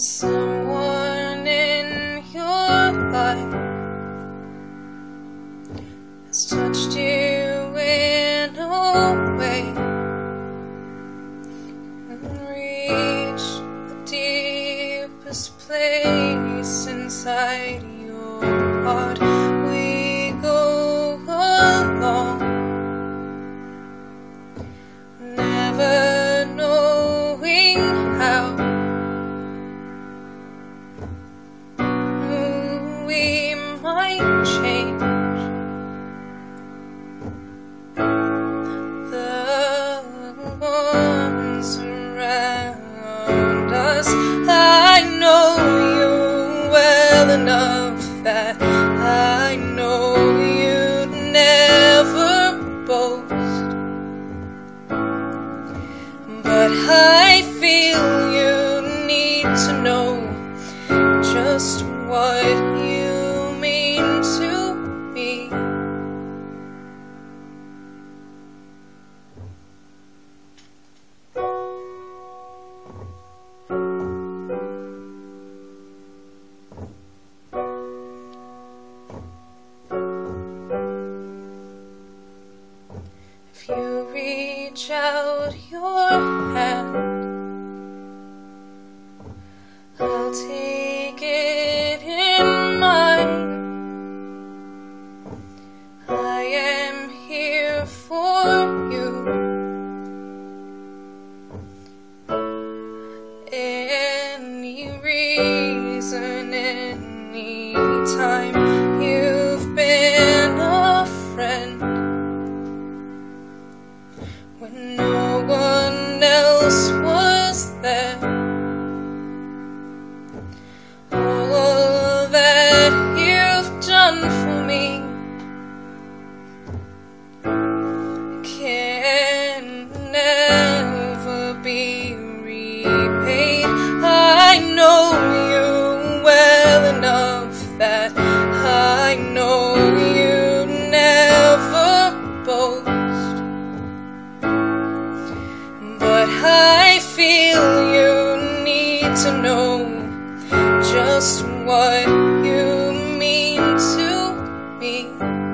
someone in your life has touched you in a way and reached the deepest place inside your heart. We go along, never knowing how we might change. The ones around us, I know you well enough that I know you'd never boast, but I feel you need to know just what you mean to me. If you reach out your hand, I'll take it in mine. I am here for you. Any reason, any time, you've been a friend when no one else was there. All that you've done for me can never be repaid. I know you well enough that I know you never boast, but I feel you need to know just what you mean to me.